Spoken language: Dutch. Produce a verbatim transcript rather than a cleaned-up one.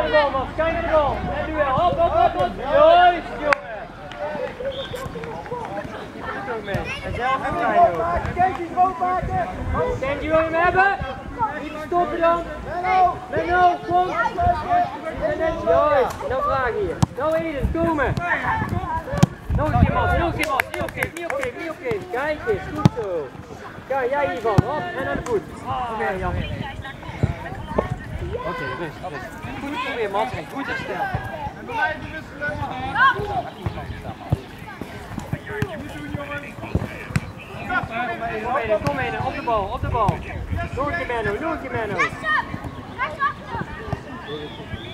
de bal, man. Kijk naar de bal. En duel. Hop, hop, hop, hop. Juist, jongen. Die doet ook mee. En zelf een klein ook. Kenji, groot maken. Kenji, wil je hem hebben? Niet stoppen dan. Menno, kom. Juist, nou vraag hier. Nou Eden, komen. Nog een keer, man. Nog een keer, man. Niet opgeven, niet opgeven, niet opgeven. Kijk eens, goed zo. Ja, jij hiervan. Hop, en naar de voet. Oké, Jan. Oké, rust, rust. Goed weer, man. Goed herstel. Kom Eden, kom Eden. Op de bal, op de bal. Nog een keer Menno, nog een keer Menno.